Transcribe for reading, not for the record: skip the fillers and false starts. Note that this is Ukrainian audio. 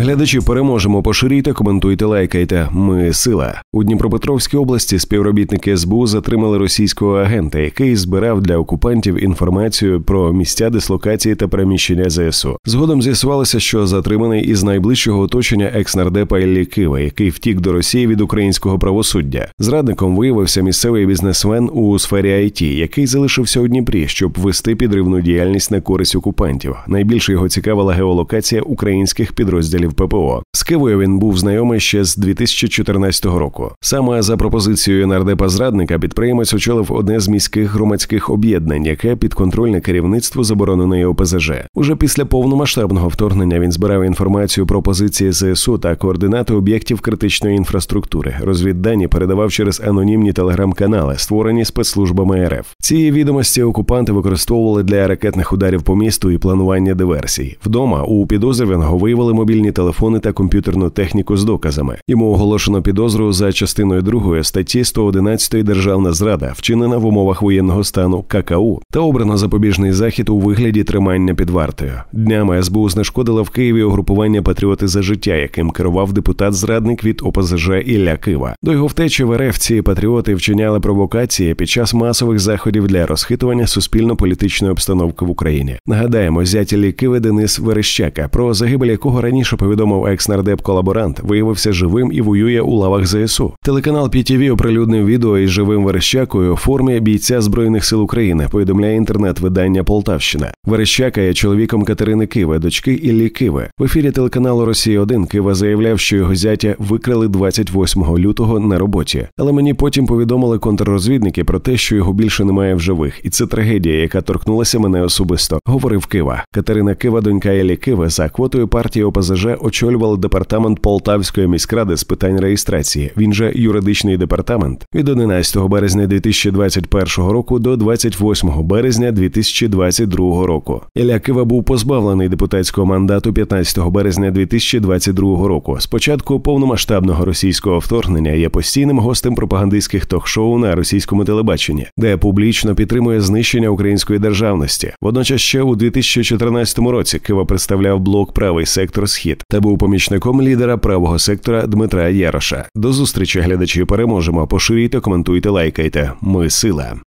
Глядачі, переможемо, поширюйте, коментуйте, лайкайте. Ми – сила. У Дніпропетровській області співробітники СБУ затримали російського агента, який збирав для окупантів інформацію про місця дислокації та переміщення ЗСУ. Згодом з'ясувалося, що затриманий із найближчого оточення екс-нардепа Іллі Киви, який втік до Росії від українського правосуддя. Зрадником виявився місцевий бізнесмен у сфері IT, який залишився у Дніпрі, щоб вести підривну діяльність на користь окупантів. Найбільше його цікавила геолокація українських підрозділів ППО. З Кивою він був знайомий ще з 2014 року. Саме за пропозицією нардепа-зрадника підприємець очолив одне з міських громадських об'єднань, яке підконтрольне керівництву забороненої ОПЗЖ. Уже після повномасштабного вторгнення він збирав інформацію про позиції ЗСУ та координати об'єктів критичної інфраструктури. Розвіддані передавав через анонімні телеграм-канали, створені спецслужбами РФ. Ці відомості окупанти використовували для ракетних ударів по місту і планування диверсій. Вдома у підозрюваного виявили мобільні телефони та комп'ютерну техніку з доказами. Йому оголошено підозру за частиною 2 статті 111 «Державна зрада», вчинена в умовах воєнного стану ККУ, та обрано запобіжний захід у вигляді тримання під вартою. Днями СБУ знешкодила в Києві угрупування «Патріоти за життя», яким керував депутат-зрадник від ОПЗЖ Ілля Кива. До його втечі в РФ ці патріоти вчиняли провокації під час масових заходів для розхитування суспільно-політичної обстановки в Україні. Нагадаємо, зять Іллі Киви Денис Верещака, про загибель якого раніше повідомив екс-нардеп-колаборант, виявився живим і воює у лавах ЗСУ. Телеканал PTV оприлюднив відео із живим Верещакою у формі бійця Збройних сил України, повідомляє інтернет-видання «Полтавщина». Верещака є чоловіком Катерини Киви, дочки Іллі Киви. В ефірі телеканалу «Росія-1» Кива заявляв, що його зятя викрали 28 лютого на роботі. Але мені потім повідомили контррозвідники про те, що його більше немає в живих. І це трагедія, яка торкнулася мене особисто, говорив Кива. Катерина Кива, донька Іллі Киви, за квотою партії ОПЗЖ очолювала департамент Полтавської міськради з питань реєстрації, він же юридичний департамент, від 11 березня 2021 року до 28 березня 2022 року. Ілля Кива був позбавлений депутатського мандату 15 березня 2022 року. З початку повномасштабного російського вторгнення є постійним гостем пропагандистських ток-шоу на російському телебаченні, де публічно підтримує знищення української державності. Водночас ще у 2014 році Кива представляв блок «Правий сектор Схід» та був помічником лідера правого сектора Дмитра Яроша. До зустрічі, глядачі, переможемо. Поширюйте, коментуйте, лайкайте. Ми – сила.